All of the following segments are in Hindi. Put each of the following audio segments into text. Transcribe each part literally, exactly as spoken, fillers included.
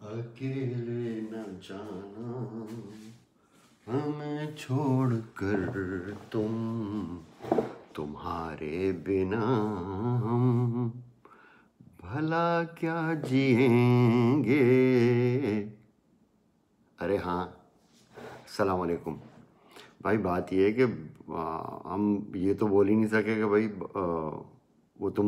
अकेले न जाना हमें छोड़कर तुम, तुम्हारे बिना हम भला क्या जिएंगे। अरे हाँ, अस्सलाम वालेकुम भाई। बात ये है कि आ, हम ये तो बोल ही नहीं सके कि भाई आ, वो तुम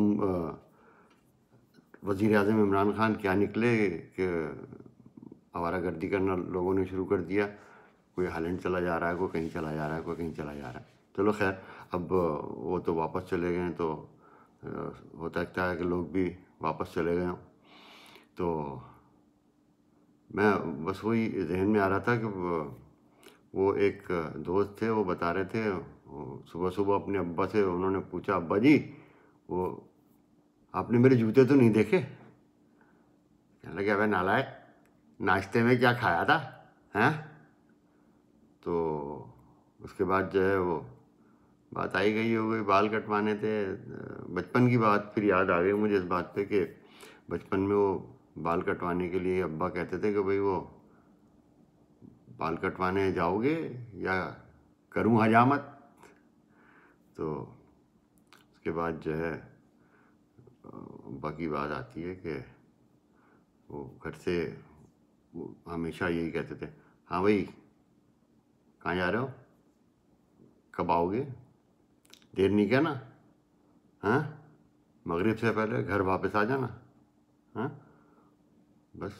वज़ीर आज़म इमरान खान क्या निकले कि आवारागर्दी करना लोगों ने शुरू कर दिया। कोई हालैंड चला जा रहा है, कोई कहीं चला जा रहा है, कोई कहीं चला जा रहा है। चलो खैर, अब वो तो वापस चले गए हैं, तो हो सकता है कि लोग भी वापस चले गए हों। तो मैं बस वही जहन में आ रहा था कि वो एक दोस्त थे, वो बता रहे थे सुबह सुबह अपने अब्बा से उन्होंने पूछा, अब्बा जी वो आपने मेरे जूते तो नहीं देखे? कहने लगे, अबे नालायक, नाश्ते में क्या खाया था हैं? तो उसके बाद जो है वो बात आई गई हो गई, बाल कटवाने थे। बचपन की बात फिर याद आ गई मुझे इस बात पे कि बचपन में वो बाल कटवाने के लिए अब्बा कहते थे कि भाई वो बाल कटवाने जाओगे या करूँ हजामत। तो उसके बाद जो है अब्बा की बात आती है कि वो घर से वो हमेशा यही कहते थे, हाँ भाई कहाँ जा रहे हो, कब आओगे, देर नहीं क्या ना, हाँ मगरिब से पहले घर वापस आ जाना, हाँ बस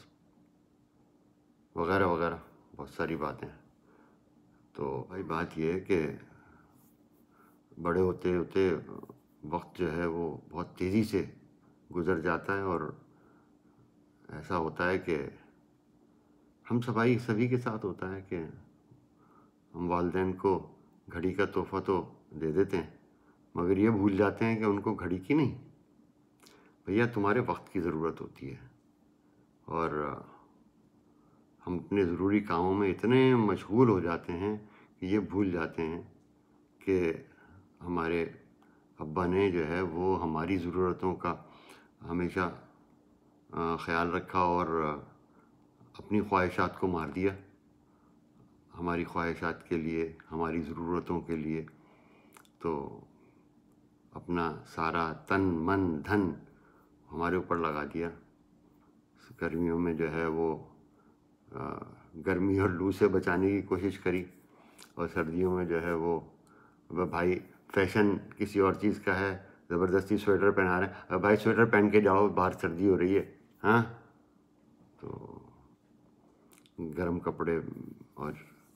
वगैरह वगैरह बहुत सारी बातें। तो भाई बात ये है कि बड़े होते होते वक्त जो है वो बहुत तेज़ी से गुज़र जाता है, और ऐसा होता है कि हम सभी सभी के साथ होता है कि हम वालिदैन को घड़ी का तोहफ़ा तो दे देते हैं, मगर ये भूल जाते हैं कि उनको घड़ी की नहीं, भैया तुम्हारे वक्त की ज़रूरत होती है। और हम अपने ज़रूरी कामों में इतने मशगूल हो जाते हैं कि ये भूल जाते हैं कि हमारे अब्बा ने जो है वो हमारी ज़रूरतों का हमेशा ख़याल रखा और अपनी ख्वाहिशात को मार दिया हमारी ख्वाहिशात के लिए, हमारी ज़रूरतों के लिए। तो अपना सारा तन मन धन हमारे ऊपर लगा दिया। गर्मियों में जो है वो आ, गर्मी और लू से बचाने की कोशिश करी, और सर्दियों में जो है वो भाई फैशन किसी और चीज़ का है, ज़बरदस्ती स्वेटर पहना रहे हैं, भाई स्वेटर पहन के जाओ, बाहर सर्दी हो रही है, हाँ तो गर्म कपड़े। और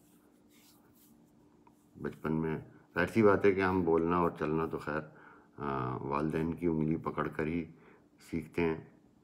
बचपन में जाहिर सी बात है कि हम बोलना और चलना तो खैर वालिदैन की उंगली पकड़ कर ही सीखते हैं।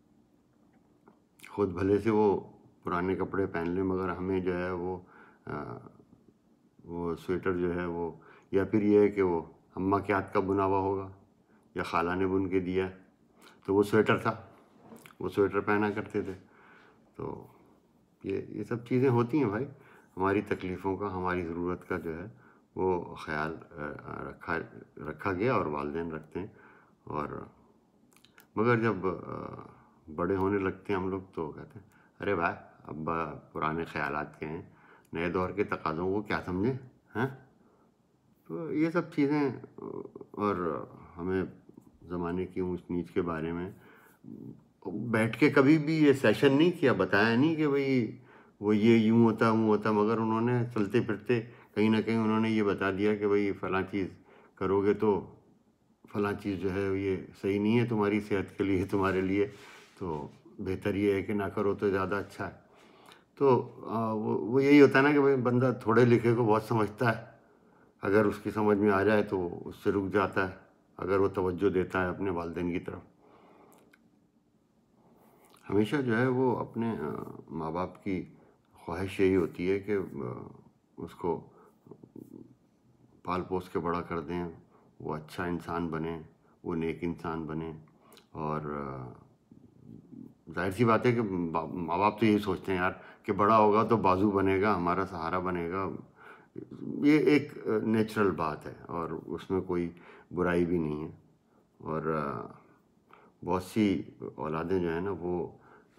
खुद भले से वो पुराने कपड़े पहन लें, मगर हमें जो है वो आ, वो स्वेटर जो है वो, या फिर ये है कि वो अम्मा के हाथ का बुना हुआ होगा या खाला ने बुन के दिया, तो वो स्वेटर था, वो स्वेटर पहना करते थे। तो ये ये सब चीज़ें होती हैं भाई, हमारी तकलीफ़ों का, हमारी ज़रूरत का जो है वो ख़याल रखा रखा गया और वालिदैन रखते हैं। और मगर जब बड़े होने लगते हैं हम लोग तो कहते हैं, अरे भाई अब पुराने ख़यालात के हैं, नए दौर के तकाज़ों को क्या समझे हैं। तो ये सब चीज़ें, और हमें ज़माने की ऊंच नीच के बारे में बैठ के कभी भी ये सेशन नहीं किया, बताया नहीं कि भाई वो ये यूँ होता वो होता, मगर उन्होंने चलते फिरते कहीं ना कहीं उन्होंने ये बता दिया कि भाई फ़लाँ चीज़ करोगे तो फ़लाँ चीज़ जो है ये सही नहीं है तुम्हारी सेहत के लिए, तुम्हारे लिए, तो बेहतर ये है कि ना करो तो ज़्यादा अच्छा है। तो आ, वो वो यही होता है ना कि भाई बंदा थोड़े लिखे को बहुत समझता है, अगर उसकी समझ में आ जाए तो उससे रुक जाता है, अगर वो तवज्जो देता है अपने वालिदैन की तरफ। हमेशा जो है वो अपने माँ बाप की ख्वाहिश यही होती है कि उसको पाल पोस के बड़ा कर दें, वो अच्छा इंसान बने, वो नेक इंसान बने। और जाहिर सी बात है कि माँ बाप तो यही सोचते हैं यार कि बड़ा होगा तो बाजू बनेगा, हमारा सहारा बनेगा। ये एक नेचुरल बात है और उसमें कोई बुराई भी नहीं है। और बहुत सी औलादें जो है ना वो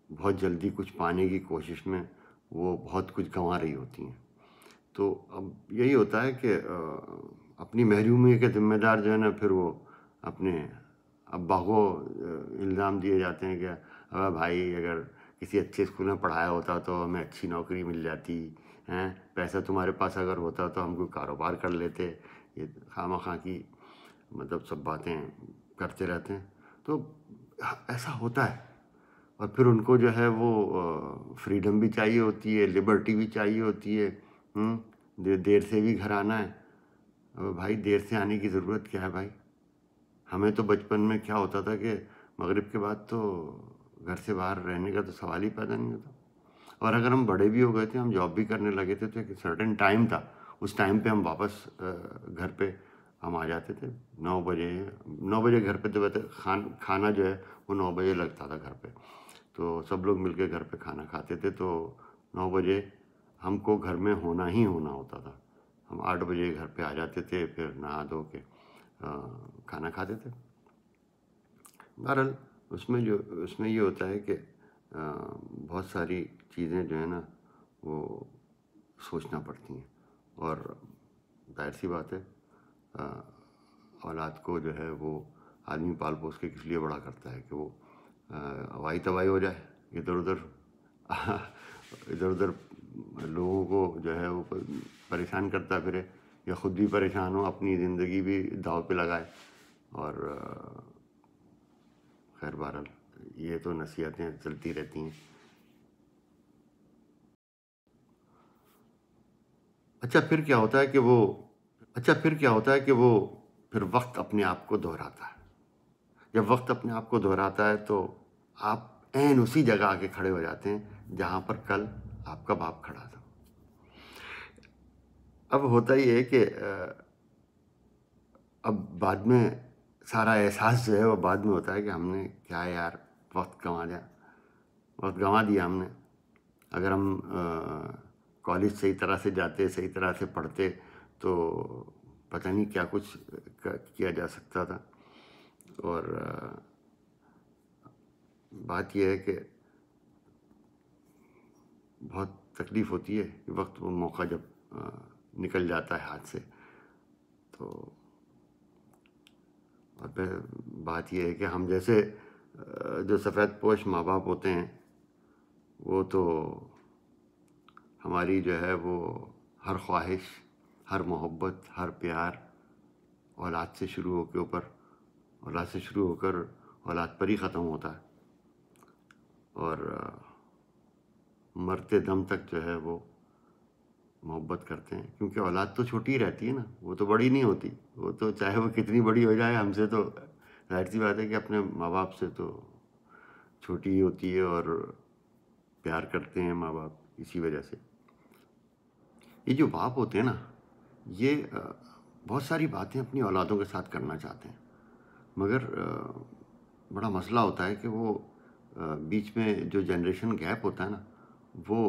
बहुत जल्दी कुछ पाने की कोशिश में वो बहुत कुछ गंवा रही होती हैं। तो अब यही होता है कि अ, अपनी महरूमी के ज़िम्मेदार जो है ना, फिर वो अपने अब्बा को अ, इल्ज़ाम दिए जाते हैं कि अबे भाई, अगर किसी अच्छे स्कूल में पढ़ाया होता तो हमें अच्छी नौकरी मिल जाती, हैं, पैसा तुम्हारे पास अगर होता तो हम कोई कारोबार कर लेते। ये खामखा की मतलब सब बातें करते रहते हैं। तो ऐसा होता है। और फिर उनको जो है वो फ्रीडम भी चाहिए होती है, लिबर्टी भी चाहिए होती है। हम्म, दे, देर से भी घर आना है। अब भाई, देर से आने की ज़रूरत क्या है भाई? हमें तो बचपन में क्या होता था कि मगरिब के बाद तो घर से बाहर रहने का तो सवाल ही पैदा नहीं होता। और अगर हम बड़े भी हो गए थे, हम जॉब भी करने लगे थे, तो एक सर्टेन टाइम था, उस टाइम पे हम वापस अ, घर पे हम आ जाते थे। नौ बजे नौ बजे घर पे तो वैसे खान खाना जो है वो नौ बजे लगता था घर पे। तो सब लोग मिलके घर पे खाना खाते थे। तो नौ बजे हमको घर में होना ही होना होता था। हम आठ बजे घर पे आ जाते थे, फिर नहा धो के अ, खाना खाते थे। बहरहाल, उसमें जो उसमें ये होता है कि अ, बहुत सारी चीज़ें जो है ना वो सोचना पड़ती हैं। और जाहिर सी बात है, अ, औलाद को जो है वो आदमी पाल पोस के किस लिए बड़ा करता है कि वो अ, हवाई तबाही हो जाए, इधर उधर इधर उधर लोगों को जो है वो प- परेशान करता फिरे, या ख़ुद भी परेशान हो, अपनी ज़िंदगी भी दांव पे लगाए। और अ, खैर बहरहाल, ये तो नसीहतें चलती रहती हैं। अच्छा फिर क्या होता है कि वो अच्छा फिर क्या होता है कि वो फिर वक्त अपने आप को दोहराता है। जब वक्त अपने आप को दोहराता है तो आप ऐन उसी जगह आके खड़े हो जाते हैं जहाँ पर कल आपका बाप खड़ा था। अब होता ही है कि अ, अब बाद में सारा एहसास जो है वो बाद में होता है कि हमने क्या यार वक्त गंवा दिया, वक्त गंवा दिया हमने। अगर हम कॉलेज सही तरह से जाते, सही तरह से पढ़ते, तो पता नहीं क्या कुछ क- किया जा सकता था। और अ, बात यह है कि बहुत तकलीफ़ होती है कि वक्त वो मौका जब अ, निकल जाता है हाथ से। तो और फिर बात यह है कि हम जैसे अ, जो सफ़ेद पोश माँ बाप होते हैं, वो तो हमारी जो है वो हर ख्वाहिश, हर मोहब्बत, हर प्यार औलाद से शुरू होकर ऊपर औलाद से शुरू होकर औलाद पर ही ख़त्म होता है। और अ, मरते दम तक जो है वो मोहब्बत करते हैं, क्योंकि औलाद तो छोटी ही रहती है ना, वो तो बड़ी नहीं होती। वो तो चाहे वो कितनी बड़ी हो जाए हमसे, तो जाहिर सी बात है कि अपने माँ बाप से तो छोटी ही होती है। और प्यार करते हैं माँ बाप इसी वजह से। ये जो बाप होते हैं ना, ये अ, बहुत सारी बातें अपनी औलादों के साथ करना चाहते हैं, मगर अ, बड़ा मसला होता है कि वो अ, बीच में जो जनरेशन गैप होता है ना, वो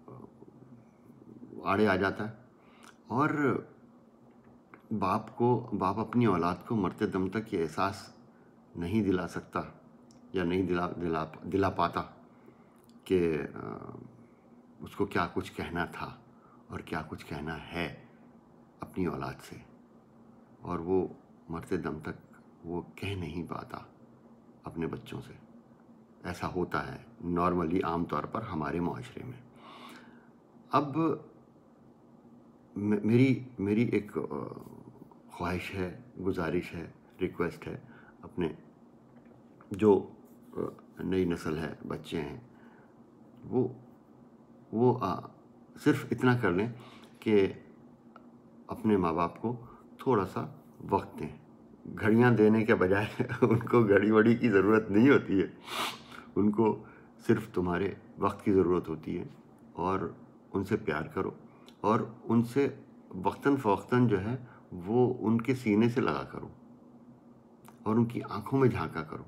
आड़े आ जाता है। और बाप को बाप अपनी औलाद को मरते दम तक ये एहसास नहीं दिला सकता, या नहीं दिला दिला दिला पाता कि अ, उसको क्या कुछ कहना था और क्या कुछ कहना है अपनी औलाद से। और वो मरते दम तक वो कह नहीं पाता अपने बच्चों से। ऐसा होता है नॉर्मली, आम तौर पर हमारे माशरे में। अब मे- मेरी मेरी एक अ, ख्वाहिश है, गुजारिश है, रिक्वेस्ट है अपने जो अ, नई नस्ल है, बच्चे हैं, वो वो आ, सिर्फ इतना कर लें कि अपने माँ बाप को थोड़ा सा वक्त दें। घड़ियाँ देने के बजाय उनको घड़ी वड़ी की ज़रूरत नहीं होती है, उनको सिर्फ तुम्हारे वक्त की ज़रूरत होती है। और उनसे प्यार करो, और उनसे वक्तन फ़वक्तन जो है वो उनके सीने से लगा करो, और उनकी आंखों में झांका करो,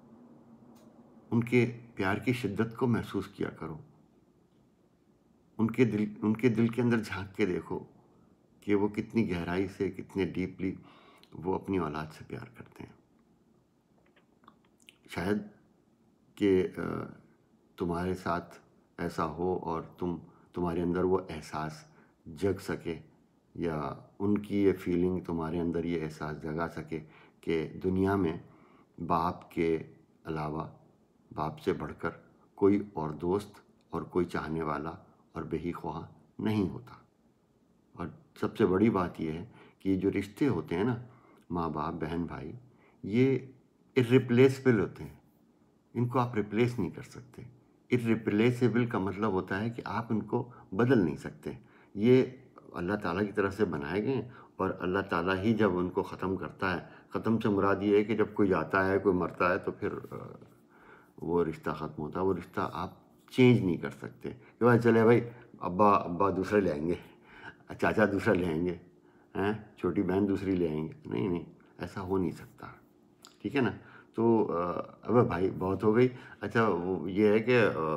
उनके प्यार की शिद्दत को महसूस किया करो। उनके दिल उनके दिल के अंदर झांक के देखो कि वो कितनी गहराई से, कितने डीपली वो अपनी औलाद से प्यार करते हैं। शायद कि अ, तुम्हारे साथ ऐसा हो और तुम तुम्हारे अंदर वो एहसास जग सके, या उनकी ये फीलिंग तुम्हारे अंदर ये एहसास जगा सके कि दुनिया में बाप के अलावा, बाप से बढ़कर कोई और दोस्त और कोई चाहने वाला और बेही-ख्वाह नहीं होता। और सबसे बड़ी बात यह है कि जो रिश्ते होते हैं ना, माँ बाप, बहन भाई, ये इर्रिप्लेसेबल होते हैं। इनको आप रिप्लेस नहीं कर सकते। इर्रिप्लेसेबल का मतलब होता है कि आप इनको बदल नहीं सकते। ये अल्लाह ताला की तरफ से बनाए गए हैं और अल्लाह ताला ही जब उनको ख़त्म करता है, ख़त्म से मुराद ये है कि जब कोई जाता है, कोई मरता है, तो फिर वो रिश्ता ख़त्म होता है। वो रिश्ता आप चेंज नहीं कर सकते कि भाई चले भाई अब्बा अब्बा दूसरा ले आएंगे, चाचा दूसरा ले आएंगे, हैं, छोटी बहन दूसरी ले आएंगे। नहीं नहीं, ऐसा हो नहीं सकता। ठीक है ना। तो अबे भाई बहुत हो गई। अच्छा, वो ये है कि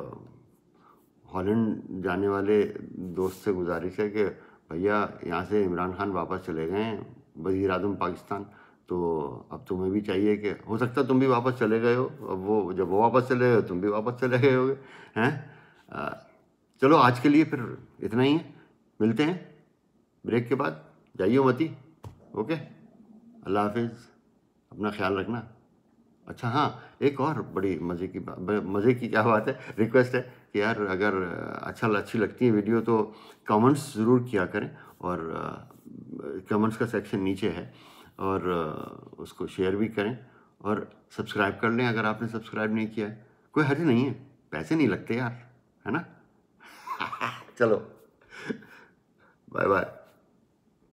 हॉलैंड जाने वाले दोस्त से गुजारिश है कि भैया यहाँ से इमरान खान वापस चले गए हैं, वज़ीर आज़म पाकिस्तान, तो अब तुम्हें भी चाहिए कि हो सकता है तुम भी वापस चले गए हो। अब वो जब वो वापस चले गए तुम भी वापस चले गए होगे, हैं। चलो आज के लिए फिर इतना ही है, मिलते हैं ब्रेक के बाद। जाइए मती, ओके, अल्लाह हाफिज़, अपना ख्याल रखना। अच्छा हाँ, एक और बड़ी मज़े की बात, मज़े की क्या बात है, रिक्वेस्ट है कि यार अगर अच्छा अच्छी लगती है वीडियो तो कमेंट्स ज़रूर किया करें, और कमेंट्स का सेक्शन नीचे है, और उसको शेयर भी करें, और सब्सक्राइब कर लें अगर आपने सब्सक्राइब नहीं किया है। कोई हर्ज नहीं है, पैसे नहीं लगते यार, है ना। चलो बाय बाय।